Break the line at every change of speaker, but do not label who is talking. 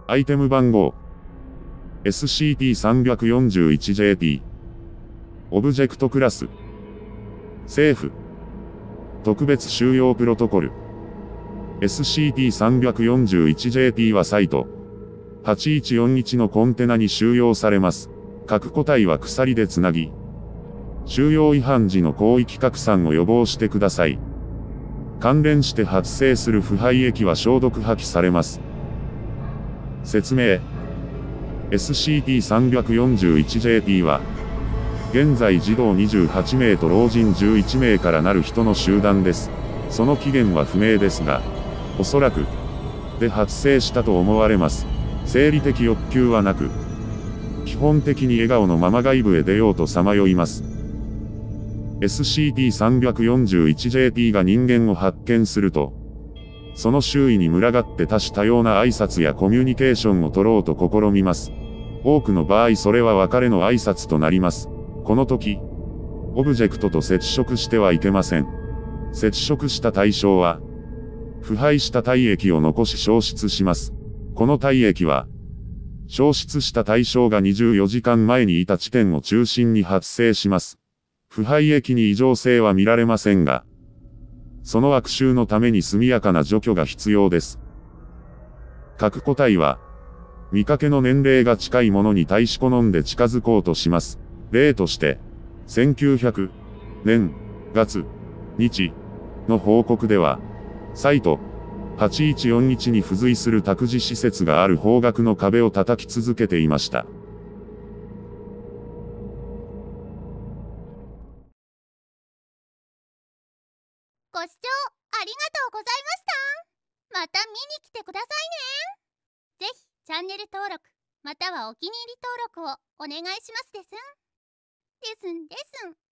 アイテム番号 SCP-341JP オブジェクトクラス政府特別収容プロトコル SCP-341JP はサイト8141のコンテナに収容されます。各個体は鎖でつなぎ、収容違反時の広域拡散を予防してください。関連して発生する腐敗液は消毒破棄されます。説明 SCP-341JP は、現在児童28名と老人11名からなる人の集団です。その起源は不明ですが、おそらく、で発生したと思われます。生理的欲求はなく、基本的に笑顔のまま外部へ出ようとさまよいます。SCP-341JP が人間を発見すると、その周囲に群がって多種多様な挨拶やコミュニケーションを取ろうと試みます。多くの場合それは別れの挨拶となります。この時、オブジェクトと接触してはいけません。接触した対象は、腐敗した体液を残し消失します。この体液は、消失した対象が24時間前にいた地点を中心に発生します。腐敗液に異常性は見られませんが、その悪臭のために速やかな除去が必要です。各個体は、見かけの年齢が近いものに対し好んで近づこうとします。例として、1900年月日の報告では、サイト8141に付随する託児施設がある方角の壁を叩き続けていました。
ご視聴ありがとうございました。また見に来てくださいね。ぜひチャンネル登録またはお気に入り登録をお願いしますですん。ですんですん。